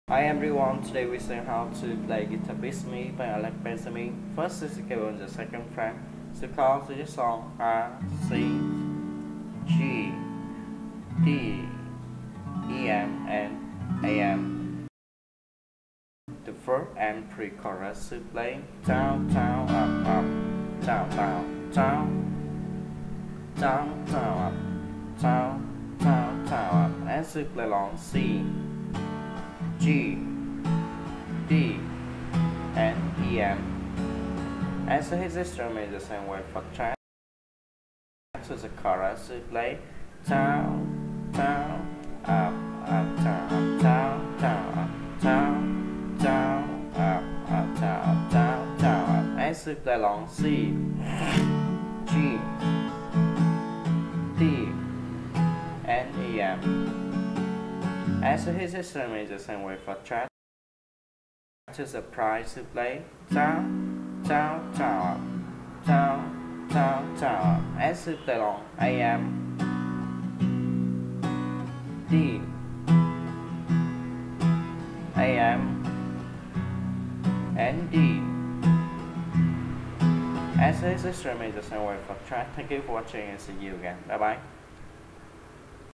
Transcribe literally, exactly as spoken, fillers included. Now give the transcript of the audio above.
Hi everyone, today we see how to play Guitar with Me by Alec. First is the cable on the second fret. So chords to the song are C, G, D, E M, and A M. The first and pre-chorus to play down, down, up, up, down, down, down, down, down, up, down, down, down, up, and to play along C, G, D, and E M. And so his instrument is the same way for track. To the chorus to play down, down, up, up, down, up, down, down, up, down, down, up, up, down, up, down, down, up. And so play along C, G, D, and E M. And so his instrument is the same way for track. To surprise to play down, down, down, up, down, down, down, up. And so play along A M, D, A M, and D. And so his instrument is the same way for track. Thank you for watching and see you again. Bye bye.